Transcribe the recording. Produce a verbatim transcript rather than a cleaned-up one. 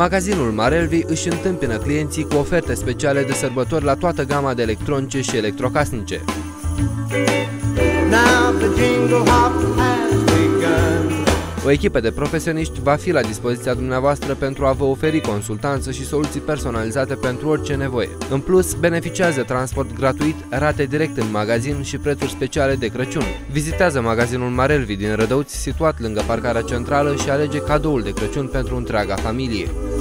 Magazinul Marelvi își întâmpină clienții cu oferte speciale de sărbători la toată gama de electronice și electrocasnice. O echipă de profesioniști va fi la dispoziția dumneavoastră pentru a vă oferi consultanță și soluții personalizate pentru orice nevoie. În plus, beneficiază transport gratuit, rate direct în magazin și prețuri speciale de Crăciun. Vizitează magazinul Marelvi din Rădăuți, situat lângă parcarea centrală, și alege cadoul de Crăciun pentru întreaga familie.